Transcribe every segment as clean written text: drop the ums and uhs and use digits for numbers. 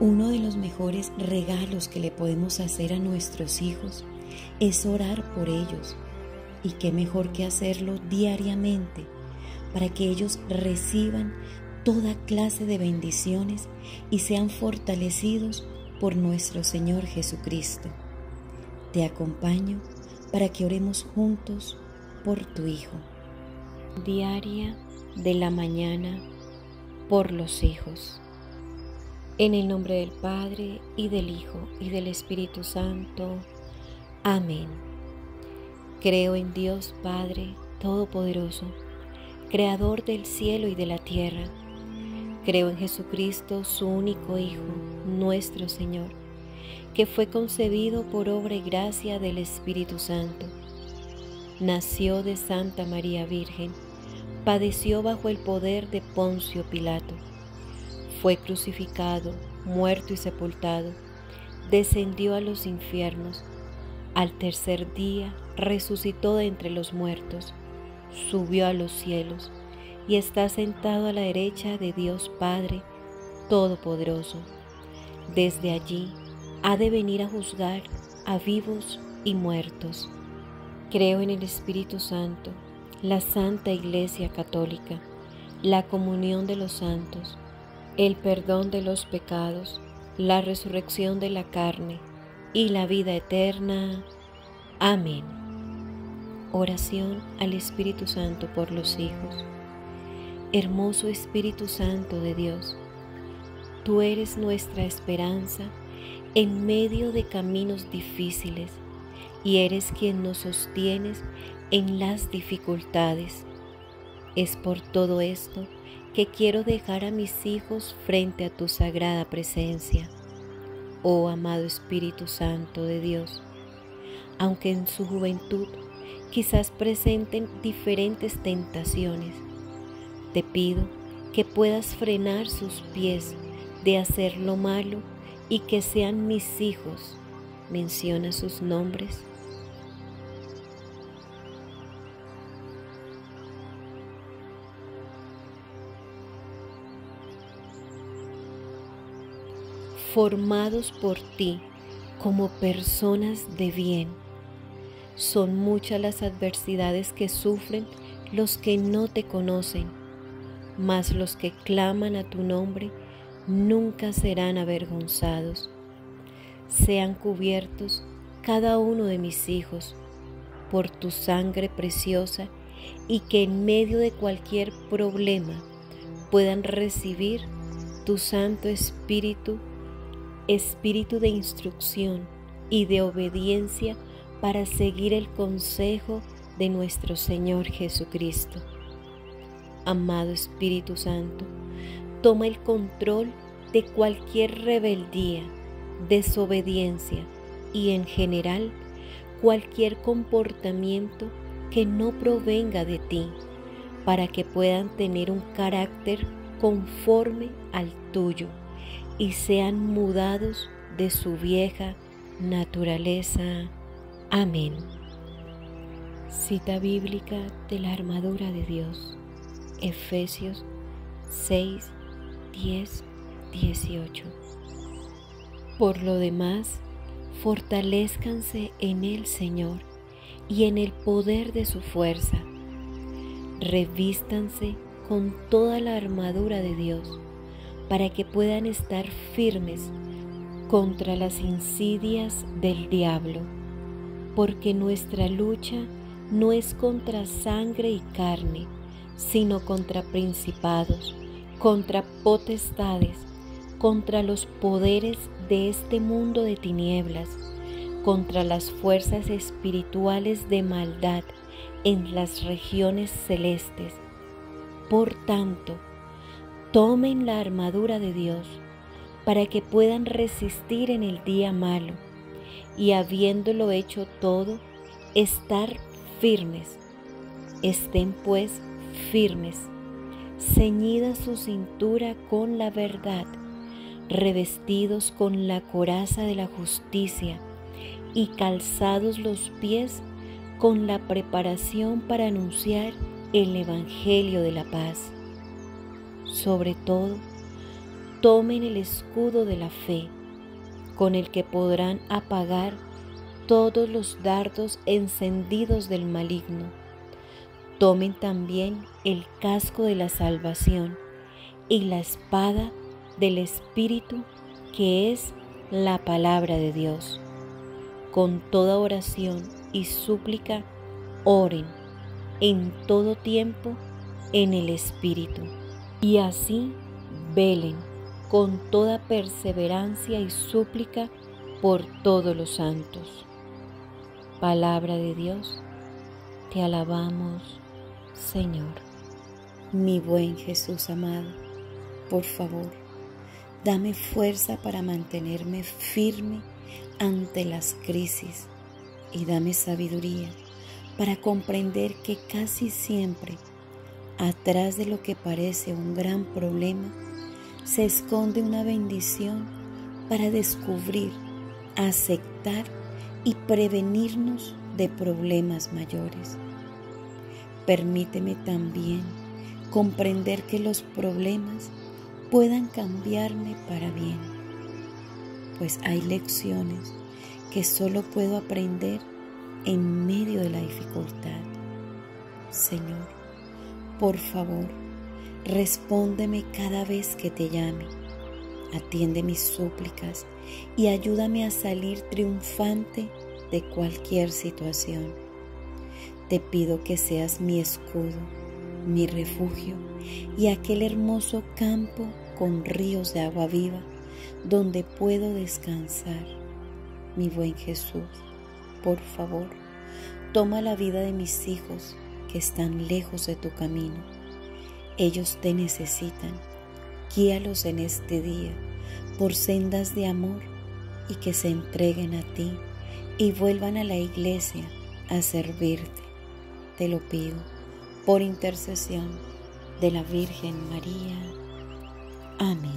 Uno de los mejores regalos que le podemos hacer a nuestros hijos es orar por ellos. Y qué mejor que hacerlo diariamente para que ellos reciban toda clase de bendiciones y sean fortalecidos por nuestro Señor Jesucristo. Te acompaño para que oremos juntos por tu hijo. Diaria de la mañana por los hijos. En el nombre del Padre, y del Hijo, y del Espíritu Santo. Amén. Creo en Dios Padre Todopoderoso, Creador del cielo y de la tierra. Creo en Jesucristo, su único Hijo, nuestro Señor, que fue concebido por obra y gracia del Espíritu Santo. Nació de Santa María Virgen, padeció bajo el poder de Poncio Pilato. Fue crucificado, muerto y sepultado, descendió a los infiernos. Al tercer día resucitó de entre los muertos, subió a los cielos y está sentado a la derecha de Dios Padre Todopoderoso. Desde allí ha de venir a juzgar a vivos y muertos. Creo en el Espíritu Santo, la Santa Iglesia Católica, la comunión de los santos, el perdón de los pecados, la resurrección de la carne y la vida eterna. Amén. Oración al Espíritu Santo por los hijos. Hermoso Espíritu Santo de Dios, tú eres nuestra esperanza en medio de caminos difíciles y eres quien nos sostienes en las dificultades. Es por todo esto que quiero dejar a mis hijos frente a tu sagrada presencia. Oh amado Espíritu Santo de Dios, aunque en su juventud quizás presenten diferentes tentaciones, te pido que puedas frenar sus pies de hacer lo malo y que sean mis hijos. Menciona sus nombres. Formados por ti como personas de bien. Son muchas las adversidades que sufren los que no te conocen, mas los que claman a tu nombre nunca serán avergonzados. Sean cubiertos cada uno de mis hijos por tu sangre preciosa y que en medio de cualquier problema puedan recibir tu Santo Espíritu, Espíritu de instrucción y de obediencia para seguir el consejo de nuestro Señor Jesucristo. Amado Espíritu Santo, toma el control de cualquier rebeldía, desobediencia y en general cualquier comportamiento que no provenga de ti, para que puedan tener un carácter conforme al tuyo y sean mudados de su vieja naturaleza. Amén. Cita bíblica de la armadura de Dios. Efesios 6, 10, 18. Por lo demás, fortalézcanse en el Señor y en el poder de su fuerza. Revístanse con toda la armadura de Dios para que puedan estar firmes contra las insidias del diablo, porque nuestra lucha no es contra sangre y carne, sino contra principados, contra potestades, contra los poderes de este mundo de tinieblas, contra las fuerzas espirituales de maldad en las regiones celestes. Por tanto, tomen la armadura de Dios para que puedan resistir en el día malo y, habiéndolo hecho todo, estar firmes. Estén pues firmes, ceñida su cintura con la verdad, revestidos con la coraza de la justicia y calzados los pies con la preparación para anunciar el Evangelio de la paz. Sobre todo, Tomen el escudo de la fe, con el que podrán apagar todos los dardos encendidos del maligno. Tomen también el casco de la salvación y la espada del Espíritu, que es la palabra de Dios. Con toda oración y súplica, oren en todo tiempo en el Espíritu. Y así velen con toda perseverancia y súplica por todos los santos. Palabra de Dios, te alabamos, Señor. Mi buen Jesús amado, por favor, dame fuerza para mantenerme firme ante las crisis y dame sabiduría para comprender que casi siempre, atrás de lo que parece un gran problema, se esconde una bendición para descubrir, aceptar y prevenirnos de problemas mayores. Permíteme también comprender que los problemas puedan cambiarme para bien, pues hay lecciones que solo puedo aprender en medio de la dificultad. Señor, por favor, respóndeme cada vez que te llame, atiende mis súplicas y ayúdame a salir triunfante de cualquier situación. Te pido que seas mi escudo, mi refugio y aquel hermoso campo con ríos de agua viva donde puedo descansar. Mi buen Jesús, por favor, toma la vida de mis hijos que están lejos de tu camino. Ellos te necesitan. Guíalos en este día por sendas de amor y que se entreguen a ti y vuelvan a la iglesia a servirte. Te lo pido por intercesión de la Virgen María. Amén.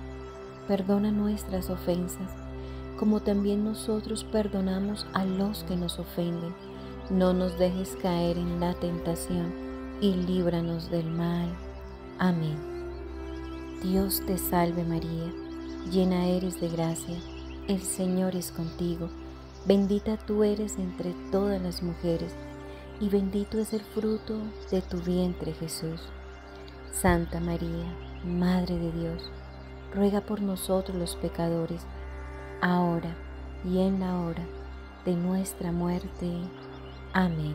Perdona nuestras ofensas, como también nosotros perdonamos a los que nos ofenden. No nos dejes caer en la tentación y líbranos del mal. Amén. Dios te salve María, llena eres de gracia, el Señor es contigo. Bendita tú eres entre todas las mujeres, y bendito es el fruto de tu vientre Jesús. Santa María, Madre de Dios, ruega por nosotros los pecadores, ahora y en la hora de nuestra muerte. Amén.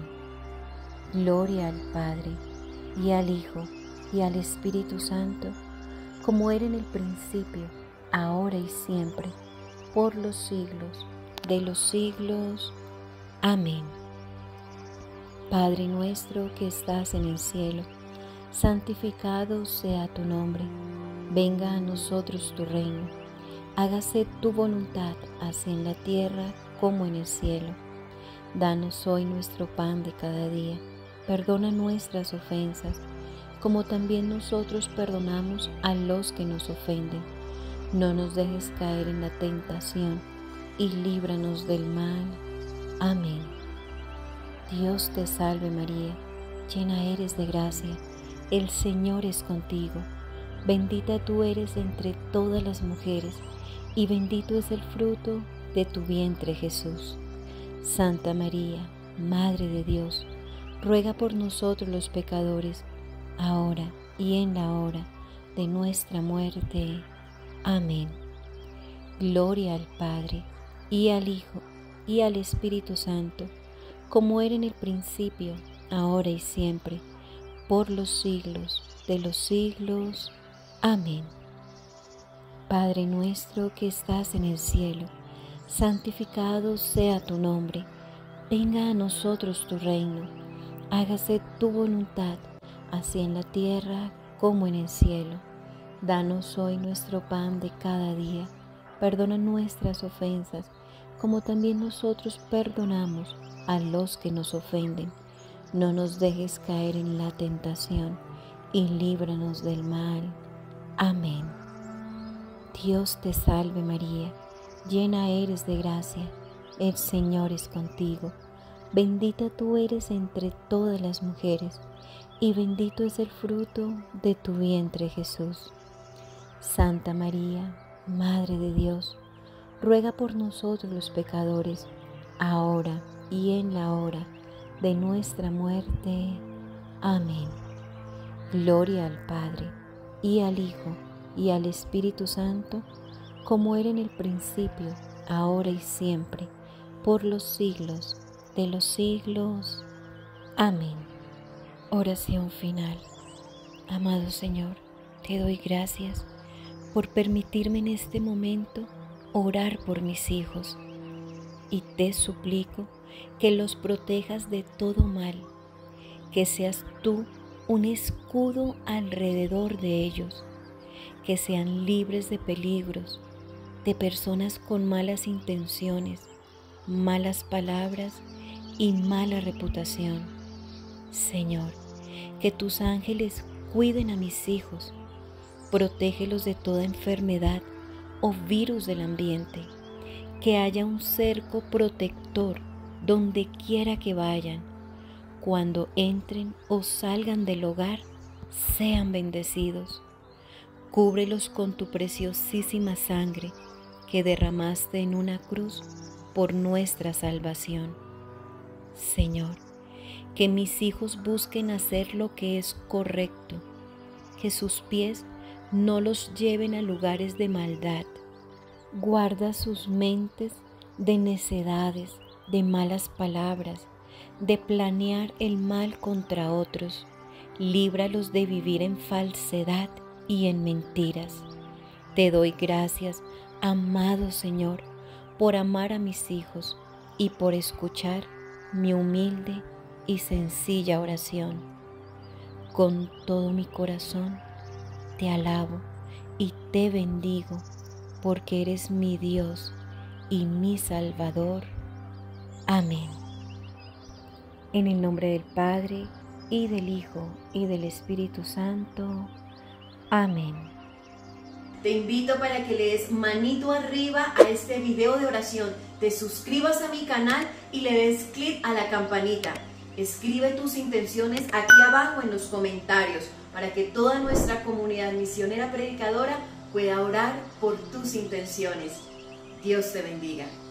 Gloria al Padre, y al Hijo, y al Espíritu Santo, como era en el principio, ahora y siempre, por los siglos de los siglos. Amén. Padre nuestro que estás en el cielo, santificado sea tu nombre. Venga a nosotros tu reino. Hágase tu voluntad, así en la tierra como en el cielo. Danos hoy nuestro pan de cada día. Perdona nuestras ofensas, como también nosotros perdonamos a los que nos ofenden. No nos dejes caer en la tentación y líbranos del mal. Amén. Dios te salve María, llena eres de gracia, el Señor es contigo. Bendita tú eres entre todas las mujeres, y bendito es el fruto de tu vientre Jesús. Santa María, Madre de Dios, ruega por nosotros los pecadores, ahora y en la hora de nuestra muerte. Amén. Gloria al Padre, y al Hijo, y al Espíritu Santo, como era en el principio, ahora y siempre, por los siglos de los siglos. Amén. Padre nuestro que estás en el cielo, santificado sea tu nombre. Venga a nosotros tu reino. Hágase tu voluntad, así en la tierra como en el cielo. Danos hoy nuestro pan de cada día. Perdona nuestras ofensas, como también nosotros perdonamos a los que nos ofenden. No nos dejes caer en la tentación y líbranos del mal. Amén. Dios te salve María, llena eres de gracia, el Señor es contigo. Bendita tú eres entre todas las mujeres, y bendito es el fruto de tu vientre Jesús. Santa María, Madre de Dios, ruega por nosotros los pecadores, ahora y en la hora de nuestra muerte. Amén. Gloria al Padre, y al Hijo, y al Espíritu Santo, como era en el principio, ahora y siempre, por los siglos de los siglos. Amén. Oración final. Amado Señor, te doy gracias por permitirme en este momento orar por mis hijos, y te suplico que los protejas de todo mal, que seas tú un escudo alrededor de ellos, que sean libres de peligros, de personas con malas intenciones, malas palabras y mala reputación. Señor, que tus ángeles cuiden a mis hijos, protégelos de toda enfermedad o virus del ambiente, que haya un cerco protector donde quiera que vayan. Cuando entren o salgan del hogar, sean bendecidos. Cúbrelos con tu preciosísima sangre que derramaste en una cruz por nuestra salvación. Señor, que mis hijos busquen hacer lo que es correcto, que sus pies no los lleven a lugares de maldad. Guarda sus mentes de necedades, de malas palabras, de planear el mal contra otros. Líbralos de vivir en falsedad y en mentiras. Te doy gracias, amado Señor, por amar a mis hijos y por escuchar mi humilde y sencilla oración. Con todo mi corazón te alabo y te bendigo, porque eres mi Dios y mi Salvador. Amén. En el nombre del Padre, y del Hijo, y del Espíritu Santo. Amén. Te invito para que le des manito arriba a este video de oración, te suscribas a mi canal y le des clic a la campanita. Escribe tus intenciones aquí abajo en los comentarios para que toda nuestra comunidad misionera predicadora pueda orar por tus intenciones. Dios te bendiga.